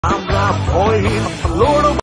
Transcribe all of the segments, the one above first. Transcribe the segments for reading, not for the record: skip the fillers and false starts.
আমরা ভয়হীন লড়ব।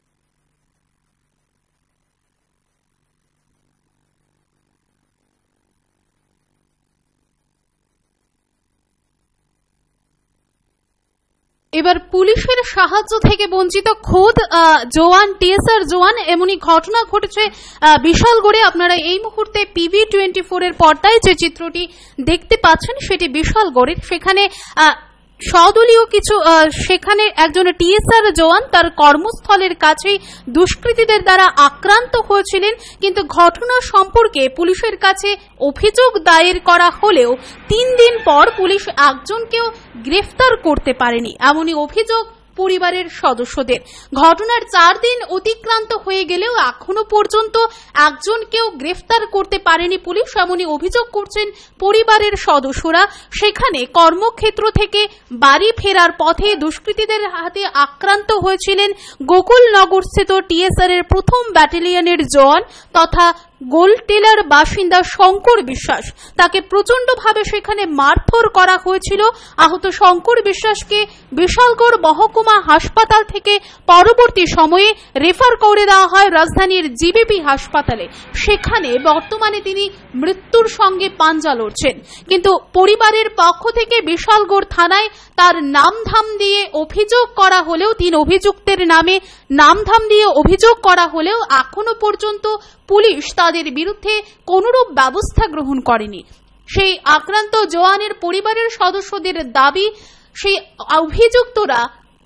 এবার পুলিশের সাহায্য থেকে বঞ্চিত খোদ জওয়ান টিএসআর জওয়ান এমনই ঘটনা ঘটেছে বিশালগড়ে। আপনারা এই মুহূর্তে PV24 এর পর্দায় যে চিত্রটি দেখতে পাচ্ছেন সেটি বিশালগড়ের। সেখানে সদলীয় কিছু সেখানে একজন টিএসআর জওয়ান তার কর্মস্থলের কাছেই দুষ্কৃতীদের দ্বারা আক্রান্ত হয়েছিলেন, কিন্তু ঘটনা সম্পর্কে পুলিশের কাছে অভিযোগ দায়ের করা হলেও 3 দিন পর পুলিশ একজনকেও গ্রেফতার করতে পারেনি, এমনই অভিযোগ পরিবারের সদস্যদের। ঘটনার 4 দিন অতিক্রান্ত হয়ে গেলেও এখনো পর্যন্ত একজনকেও গ্রেফতার করতে পারেনি পুলিশ, এমনই অভিযোগ করছেন পরিবারের সদস্যরা। সেখানে কর্মক্ষেত্র থেকে বাড়ি ফেরার পথে দুষ্কৃতীদের হাতে আক্রান্ত হয়েছিলেন গোকুলনগরস্থিত টিএসআর এর 1ম ব্যাটালিয়নের জওয়ান তথা গোলটেলার বাসিন্দা শঙ্কর বিশ্বাস। তাকে প্রচন্ডভাবে সেখানে মারধর করা হয়েছিল। আহত শঙ্কর বিশ্বাসকে বিশালগড় মহকুমা হাসপাতাল থেকে পরবর্তী সময়ে রেফার করে দেওয়া হয় রাজধানীর জিবিপি হাসপাতালে। সেখানে বর্তমানে তিনি মৃত্যুর সঙ্গে পাঞ্জা লড়ছেন, কিন্তু পরিবারের পক্ষ থেকে বিশালগড় থানায় তার নামধাম দিয়ে অভিযোগ করা হলেও 3 অভিযুক্তের নামে নামধাম দিয়ে অভিযোগ করা হলেও এখনো পর্যন্ত পুলিশ তাদের বিরুদ্ধে কোনরূপ ব্যবস্থা গ্রহণ করেনি। সেই আক্রান্ত জওয়ানের পরিবারের সদস্যদের দাবি, সেই অভিযুক্তরা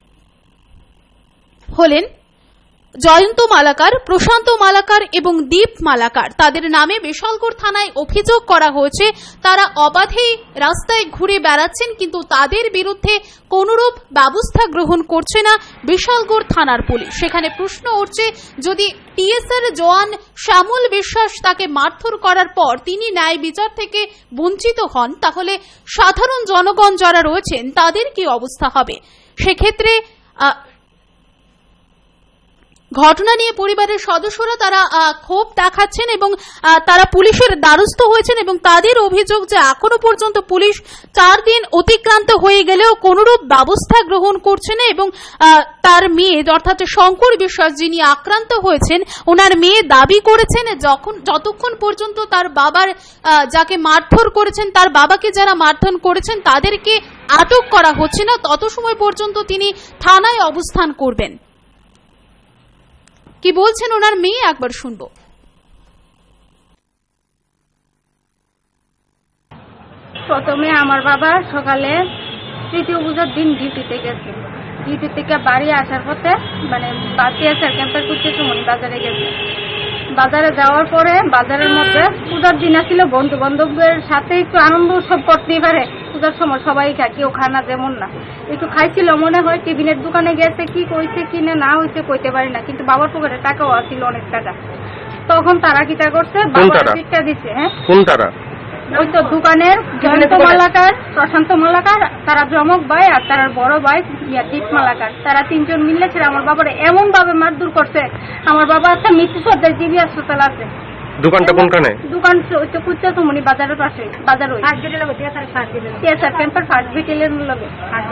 হলেন জয়ন্ত মালাকার, প্রশান্ত মালাকার এবং দীপ মালাকার। তাদের নামে বিশালগড় থানায় অভিযোগ করা হয়েছে তারা অবাধেই রাস্তায় ঘুরে বেড়াচ্ছেন, কিন্তু তাদের বিরুদ্ধে কোনরূপ ব্যবস্থা গ্রহণ করছে না বিশালগড় থানার পুলিশ। সেখানে প্রশ্ন উঠছে, যদি টিএসআর জওয়ান শ্যামল বিশ্বাস তাকে মারধর করার পর তিনি ন্যায় বিচার থেকে বঞ্চিত হন, তাহলে সাধারণ জনগণ যারা রয়েছেন তাদের কি অবস্থা হবে? সেক্ষেত্রে ঘটনা নিয়ে পরিবারের সদস্যরা তারা ক্ষোভ দেখাচ্ছেন এবং তারা পুলিশের দ্বারস্থ হয়েছেন এবং তাদের অভিযোগ যে এখনো পর্যন্ত পুলিশ 4 দিন অতিক্রান্ত হয়ে গেলেও কোনরূপ ব্যবস্থা গ্রহণ করছে না এবং তার মেয়ে অর্থাৎ শঙ্কর বিশ্বাস যিনি আক্রান্ত হয়েছেন ওনার মেয়ে দাবি করেছেন যতক্ষণ পর্যন্ত তার বাবার যাকে মারধর করেছেন তার বাবাকে যারা মারধর করেছেন তাদেরকে আটক করা হচ্ছে না তত সময় পর্যন্ত তিনি থানায় অবস্থান করবেন। কি বলছেন ওনার মেয়ে একবার শুনবো। প্রথমে আমার বাবা সকালে তৃতীয় পূজার দিন ডিউটিতে গেছে। ডিউটি থেকে বাড়ি আসার পথে মানে টিএসআর ক্যাম্পের কুচেচুমনি বাজারে গেছে। বাজারে যাওয়ার পরে বাজারের মধ্যে পূজার দিন আসছিল, বন্ধু বান্ধবের সাথে একটু আনন্দ উৎসব করতেই পারে, পূজার সময় সবাই খায়, কেউ খায় না যেমন না, একটু খাইছিল মনে হয়। টিফিনের দোকানে গেছে, কি কইছে কি না হয়েছে কইতে পারি না, কিন্তু বাবার পকেটে টাকাও আসছিল অনেক টাকা। তখন তারা কিটা করছে, বাবার পিঠটা দিছে। হ্যাঁ, কোন তারা? ওই তো দোকানের জয়ন্ত মালাকার, প্রশান্ত মালাকার, তারা জমক ভাই আর তার বড় ভাই দীপ মালাকার, তারা 3 জন মিলে আমার বাবার এমন ভাবে মারধর করছে। আমার বাবা একটা মৃত্যু সজ্জায় জিবি হাসপাতাল আছে। দোকানটা কোনখানে? দোকান কুচেচুমনি বাজারের পাশে, বাজার ওই টিএসআর ক্যাম্পের 1st ব্যাটালিয়নের লগে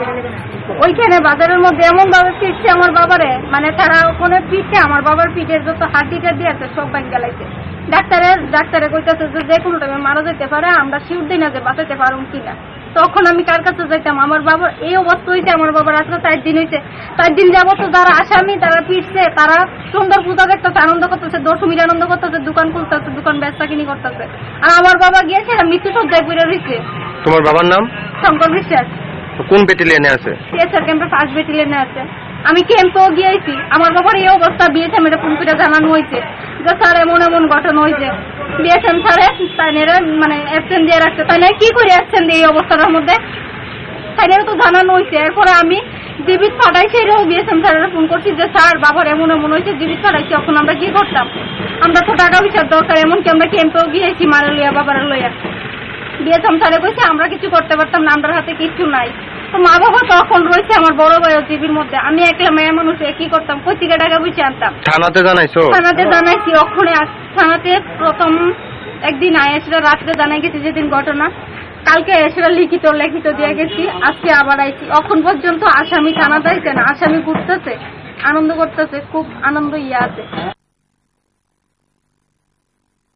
ওইখানে বাজারের মধ্যে এমন ভাবে পিটছে আমার বাবারে, মানে তারা ওখানে পিটছে আমার বাবার পিঠের যত হাড্ডিটা দিয়ে আছে সব ভাঙ গেলাইছে। ডাক্তারে কইতেছে যে কোনো টাইমে মারা যেতে পারে, আমরা শিওর দিই না যে বাঁচাতে পারুম কিনা। তখন আমি কার কাছে যাইতাম? আমার বাবার এই অবস্থা হয়েছে, আমার বাবার আজকে 4 দিন হয়েছে। 4 দিন যাবো তো যারা আসামি তারা পিটছে, তারা সুন্দর পূজা দেখতেছে, আনন্দ করতেছে, দশমীর আনন্দ করতেছে, দোকান খুলতেছে, দোকান বেচা কিনি করতেছে। আর আমার বাবা গিয়েছে মৃত্যু সজ্জায় পড়ে রয়েছে। তোমার বাবার নাম? শঙ্কর বিশ্বাস। কোন ব্যাটালিয়নে আছে? টিএসআর ক্যাম্পের 1st ব্যাটালিয়নে আছে। আমি ক্যাম্পেও গিয়েছি। আমার বাবার এই অবস্থা বিএসএম এর ফোন করে জানানো হয়েছে যে স্যার এমন এমন ঘটনা হয়েছে। বিএসএম স্যারে তাইনেরা মানে অ্যাবসেন্ট দিয়ে রাখছে, তাই না কি করে অ্যাবসেন্ট দিয়ে এই অবস্থাটার মধ্যে তাইনেরা তো জানানো হয়েছে। এরপরে আমি জীবিত পাঠাইছি, এরও বিএসএম স্যারেরা ফোন করছি যে স্যার বাবার এমন এমন হয়েছে, জীবিত পাঠাইছি, এখন আমরা কি করতাম? আমরা তো টাকা পয়সার দরকার, এমনকি আমরা ক্যাম্পেও গিয়েছি মারা লইয়া বাবার লইয়া। বিএসএম স্যারে কইছে আমরা কিছু করতে পারতাম না, আমার হাতে কিছু নাই। তো মা বাবা তখন রয়েছে, আমার বড় ভাই জিবির মধ্যে, আমি একলা মেয়ে মানুষ কি করতাম? কই থেকে টাকা পয়সা আনতাম? থানাতে জানাইছো? থানাতে জানাইছি। ওখানে থানাতে প্রথম একদিন আয়েসরা রাত্রে জানাই গেছে যেদিন ঘটনা, কালকে এসে লিখিত দিয়ে গেছি, আজকে আবার আইছি। এখন পর্যন্ত আসামি থানা যাইছে না, আসামি ঘুরতেছে, আনন্দ করতেছে, খুব আনন্দ আছে।